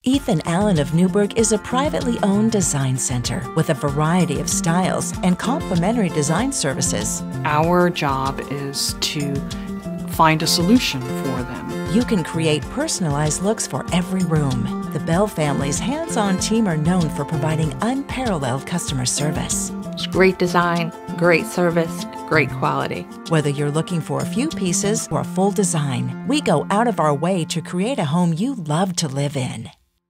Ethan Allen of Newburgh is a privately owned design center with a variety of styles and complementary design services. Our job is to find a solution for them. You can create personalized looks for every room. The Bell family's hands-on team are known for providing unparalleled customer service. It's great design, great service, great quality. Whether you're looking for a few pieces or a full design, we go out of our way to create a home you love to live in.